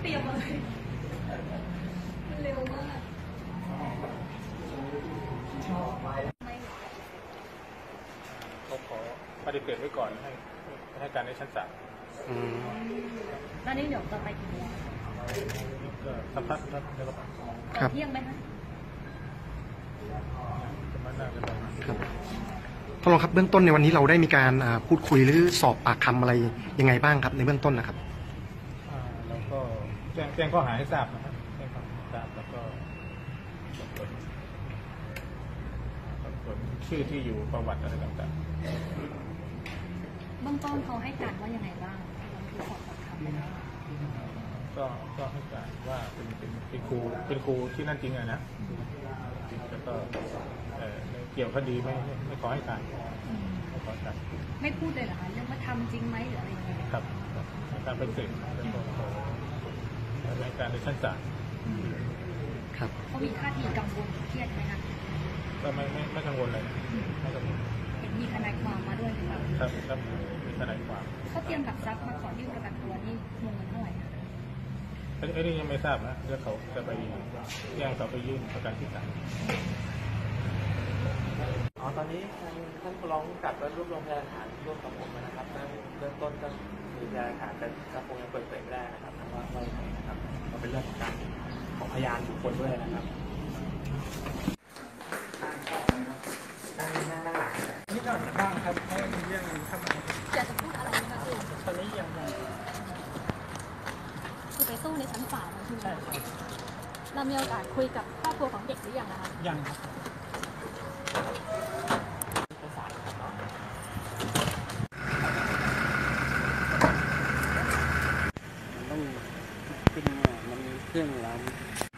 เตรียมอะไรเร็วมากเขาขอปฏิเสธไว้ก่อนให้การในชั้นศาลแล้วนี่เดี๋ยวจะไปกี่โมงสัมภาษณ์ครับเที่ยงไหมคะประมาณนั้นครับท่านรองครับเบื้องต้นในวันนี้เราได้มีการพูดคุยหรือสอบปากคำอะไรยังไงบ้างครับในเบื้องต้นนะครับเราก็แจ้งข้อหาให้ทราบนะครับแจ้งข้อหาให้ทราบแล้วก็ผลชื่อที่อยู่ประวัติอะไรต่างๆเบื้องต้นเขาให้การว่ายังไงบ้างคือสอบปากคำไปแล้วก็ให้การว่าเป็นครูที่นั่นจริงนะแล้วก็เกี่ยวคดีไม่ขอให้การไม่ขอการไม่พูดเลยเหรอคะเรื่องว่าทำจริงไหมหรืออะไรยังไงครับการไปสืบแล้วก็รายการในชั้นศาลครับเขามีท่าทีกังวลเครียดไหมคะก็ไม่กังวลเลยไม่กังวลเห็นมีทนายความมาด้วยหรือเปล่าครับมีทนายความเขาเตรียมหลักทรัพย์มาขอยื่นประกันตัวนี่วงเงินเท่าไหร่ไอ้นี่ยังไม่ทราบนะเดี๋ยวเขาจะไปแจ้งเขาไปยื่นประกันที่ศาลตอนนี้ท่านผู้ร้องกับรวบรวมพยานหลักฐานร่วมกับผมนะครับเริ่มต้นก็มีพยานหลักฐานแต่คงยังเปิดเผยไม่ได้นะครับว่าอย่างไรนะครับมันเป็นเรื่องของการของพยานบุคคลด้วยนะครับนี่ก่อนบ้างครับให้มีเรื่องเข้ามาอยากจะพูดอะไรไหมคะคือตอนนี้ยังคือไปสู้ในชั้นศาลใช่ไหมเรามีโอกาสคุยกับครอบครัวของเด็กหรือยังนะคะยังครับต้องขึ้นมันเครื่องแล้ว